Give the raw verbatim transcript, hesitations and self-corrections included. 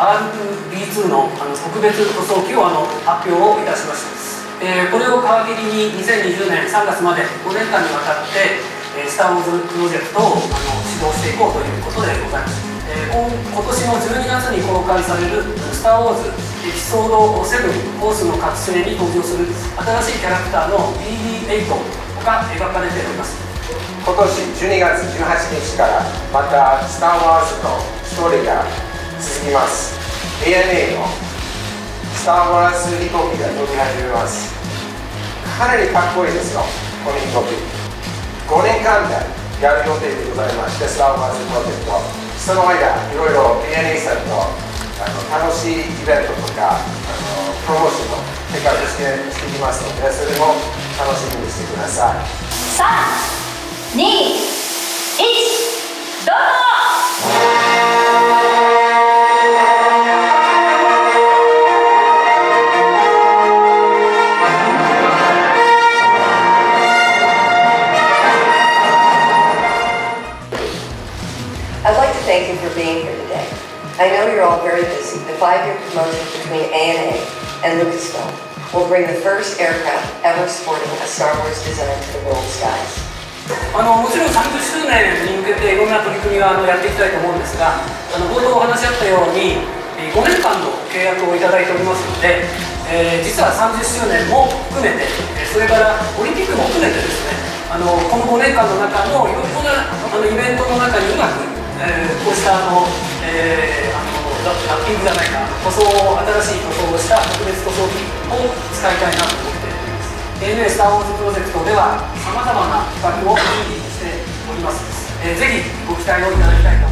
アールツービーツー のあの特別塗装機をあの発表をいたしました。えー、これを皮切りににせんにじゅうねんさんがつまでごねんかんにわたって、えー、スター・ウォーズプロジェクトをあの指導していこうということでございます。えー、今, 今年のじゅうにがつに公開される「スター・ウォーズエピソードセブンフォースの覚醒」に登場する新しいキャラクターの ビーディーエイト が描かれております。 今年じゅうにがつじゅうはちにちからまた「スター・ワーズ」のストーリーが続きます。 エーエヌエー のスター・ワーズ飛行機が飛び始めます。かなりかっこいいですよ、この飛行機。ごねんかんでやる予定でございまして、スター・ワーズプロジェクト。その間、いろいろ エーエヌエー さんとあの楽しいイベントとかあのプロモーションを計画してしていきますので、それも楽しみにしてください。 さん、に、いち、どうぞ。 I'd like to thank you for being here today. I know you're all very busy. The five-year promotion between A and A and Lucasfilm will bring the first aircraft ever sporting a Star Wars design to the world skies. あのもちろんさんじゅっしゅうねんに向けていろんな取り組みをあのやっていきたいと思うんですが、あの冒頭お話しあったようにごねんかんの契約をいただいておりますので、えー、実はさんじゅっしゅうねんも含めて、それからオリンピックも含めてですね、あのこのごねんかんの中のいろいろなあのイベントの中にうまく、えー、こうしたあの、えー、あのラッピングじゃないか、塗装を新しい塗装をした特別塗装機を使いたいなと思っております。 エーエヌエー スター・ウォーズプロジェクトではさまざまな企画を準備しております。えー、ぜひご期待をいただきたいと思います。